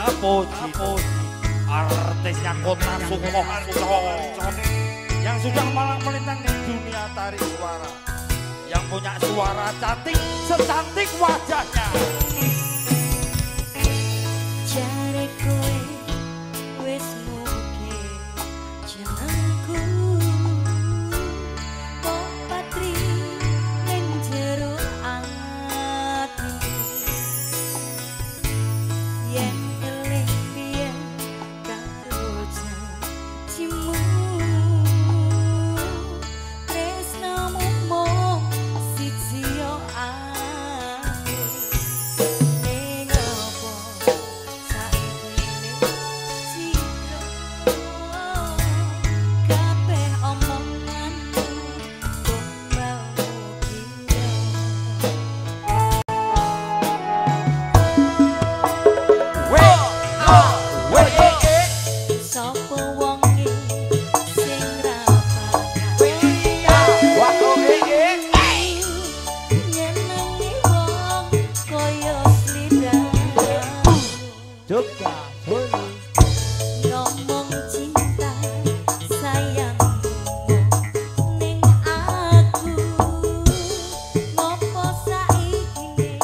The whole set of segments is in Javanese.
puji artisnya Kota Sukoharjo yang sudah malang melintang di dunia tari suara, yang punya suara cantik secantik wajahnya. Jare kowe wis mugi jenengku, kok patri ning jero ati. Yen eling biyen karo janjimu, tresnamu mung siji yo aku. Ning apa ngomong cinta sayangmu ning aku, ngopo saiki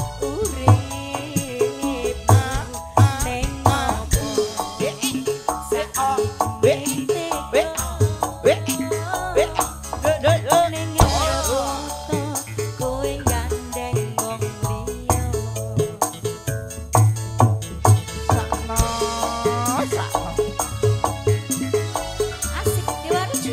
urip ning ngopo ning foto kowe gandeng wong liya. Asik Dewarji.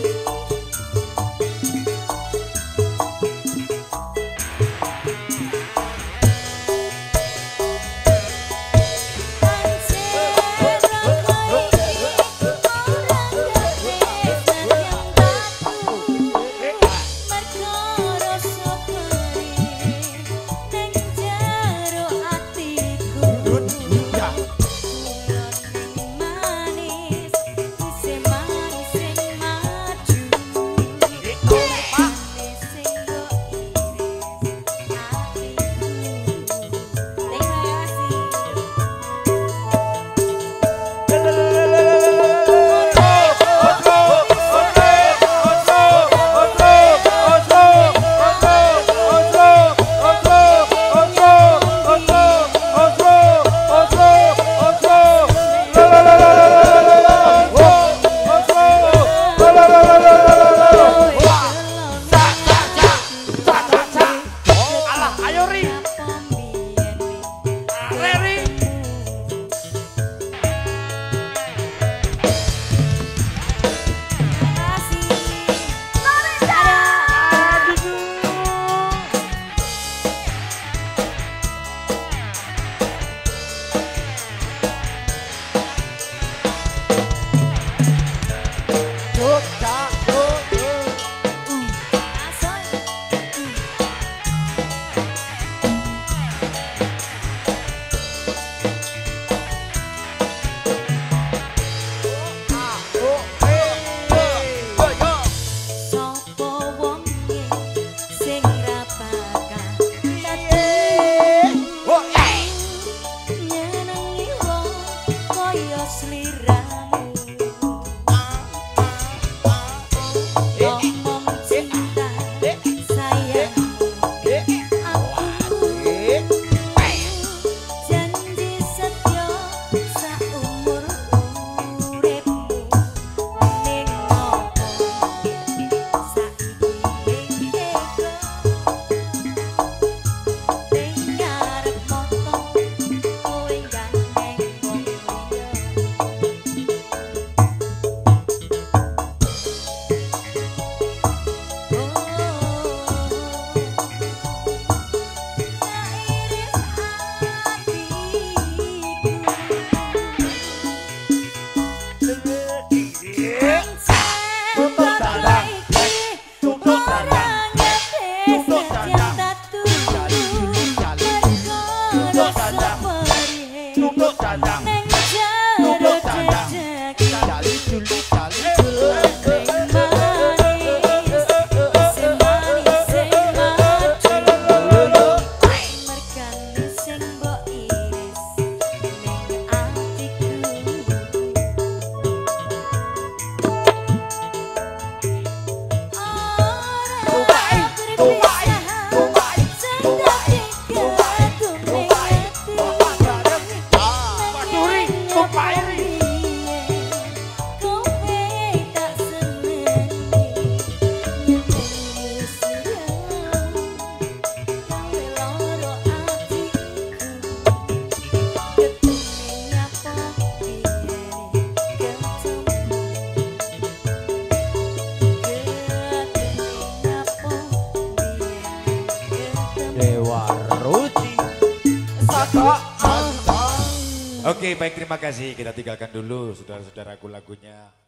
Oke, baik terima kasih. Kita tinggalkan dulu saudara-saudaraku lagunya.